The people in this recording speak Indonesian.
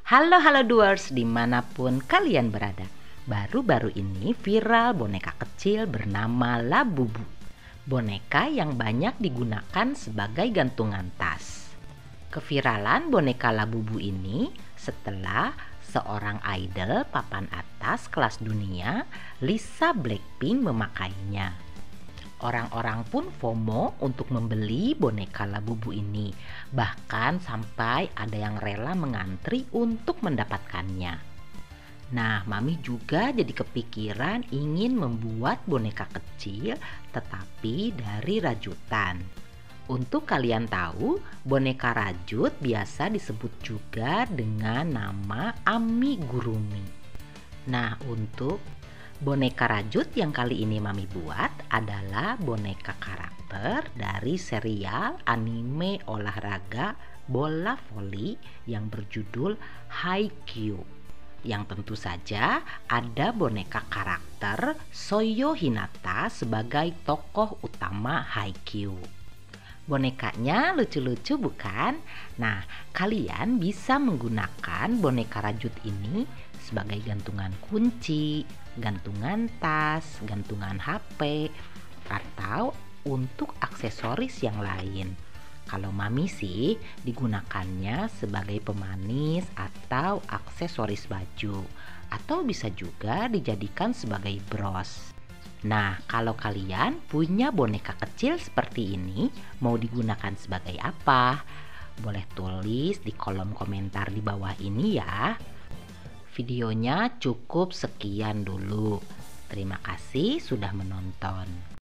Halo doers dimanapun kalian berada. Baru-baru ini viral boneka kecil bernama Labubu. Boneka yang banyak digunakan sebagai gantungan tas. Keviralan boneka Labubu ini setelah seorang idol papan atas kelas dunia, Lisa Blackpink, memakainya. Orang-orang pun FOMO untuk membeli boneka Labubu ini. Bahkan sampai ada yang rela mengantri untuk mendapatkannya. Nah, Mami juga jadi kepikiran ingin membuat boneka kecil tetapi dari rajutan. Untuk kalian tahu, boneka rajut biasa disebut juga dengan nama amigurumi. Nah, untuk boneka rajut yang kali ini Mami buat adalah boneka karakter dari serial anime olahraga bola voli yang berjudul Haikyuu. Yang tentu saja ada boneka karakter Soyo Hinata sebagai tokoh utama Haikyuu. Bonekanya lucu-lucu bukan? Nah, kalian bisa menggunakan boneka rajut ini sebagai gantungan kunci, gantungan tas, gantungan HP, atau untuk aksesoris yang lain. Kalau Mami sih digunakannya sebagai pemanis atau aksesoris baju, atau bisa juga dijadikan sebagai bros. Nah, kalau kalian punya boneka kecil seperti ini, mau digunakan sebagai apa? Boleh tulis di kolom komentar di bawah ini ya. Videonya cukup sekian dulu. Terima kasih sudah menonton.